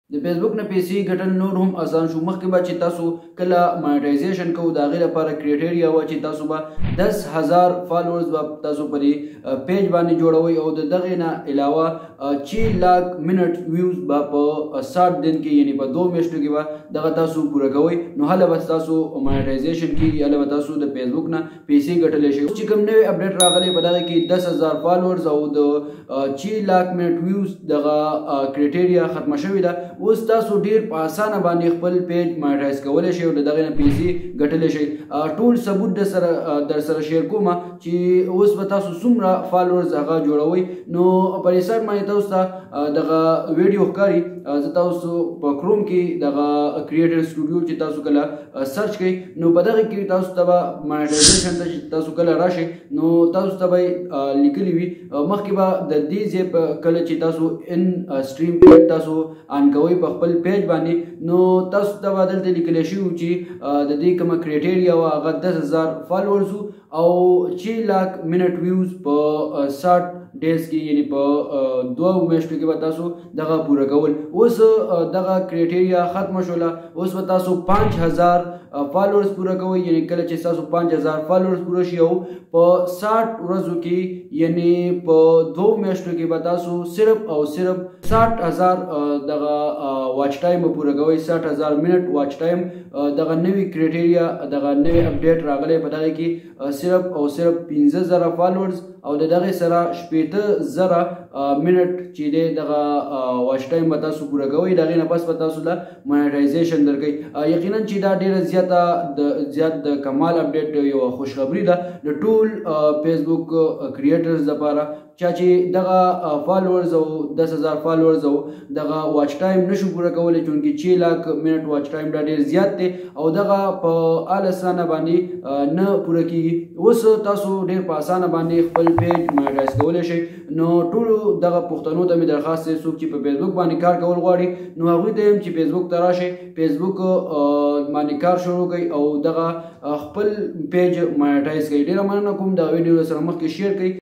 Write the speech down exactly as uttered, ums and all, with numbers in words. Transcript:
د فیسبوک نه پیسې ګټل نور هم آسان شو. مخکې به چې تاسو کله مانیټایزیشن کوو د هغې لپاره کرایټیریا وه چې تاسو به دس هزار فالوورز به تاسو په دې پیج باندې جوړوئ او د دغې نه علاوه چې لاک منټ ویوز به په ساठ دن کې یعنې په دوه میاشتو کې به دغه تاسو پوره کوئ نو هله به تاسو مانیټایزیشن کېږي، هله به تاسو د فیسبوک نه پیسې ګټلی شئ. چې کوم نوی اپډیټ راغلی په دغه کې دس هزار فالوورز او د چې لاک منټ ویوز دغه کرایټیریا ختمه شوې ده. اوس تاسو ډیر په اسانه باندې خپل پیج مانیټایز کولی شئ او د دغې نه پیسې ګټلی شئ. ټول ثبوت در سره در سره شیر کومه چې اوس به تاسو څومره فالوورز هغه جوړوئ. نو په دې سایټ باندې تاسو ته دغه ویډیو ښکاري. زه تاسو په کروم کې دغه کریټر سټوډیو چې تاسو کله سرچ کړئ نو په دغه کې تاسو ته به مانیټایزیشن ته چې تاسو کله راشئ نو تاسو ته به لیکلي وي مخکې به د دې ځای په کله چې تاسو ان سټریم پیج تاسو آن کوئ په خپل پیج باندې نو تاسو ته به دلته لیکلی شوي چې د دې کومه کرایټیریا وه هغه دس هزار فالوورز او چې لاک منټ ویوز په ساठ ډیز کې یعنې په دوه میاشتو کې به تاسو دغه پوره کول. اوس دغه کرایټیریا ختمه شوله. اوس به تاسو پنځ هزار فالوورز پوره کوئ یعنې کله چې تاسو پنځ هزار فالوورز پوره شي او په ساठ ورځو کې یعنې په دوه میاشتو کې به تاسو صرف او صرف ساठ هزار دغه واچ ټایم به پوره کوئ، ساठ هزار منټ واچ ټایم. دغه نوي کرایټیریا دغه نوی اپډیټ راغلی په دغه کې صرف او صرف پنځه زره فالوورز او د دغې سره شپېته زره منټ چې دی دغه واچ ټایم به تاسو پوره کوئ. د هغې نه پس به تاسو له مانیټایزیشن درکوي. یقینا چې دا ډېره زیاته د زیات د کمال اپډیټ یوه خوشخبري ده د ټول فیسبوک کریټرز لپاره چا چې دغه فالوورز او دس هزار فالوورز او دغه واچ ټایم نشو پوره کولی چونکې چې لاک منټ واچ ټایم دا ډېر زیات دی او دغه په ال اسانه باندې نه پوره کېږي. اوس تاسو ډېر په اسانه باندې خپل پیج مانیټایز کولی شئ. نو ټولو دغه پښتنو ته مې درخواست دی څوک چې په فیسبوک باندې کار کول غواړي نو هغوی ته یم چې فیسبوک ته راشئ، فیسبوک باندې کار شروع کړئ او دغه خپل پیج مانیټایز کړئ. ډېره مننه کوم دغه ویډیو سره مخکې شیر کړئ.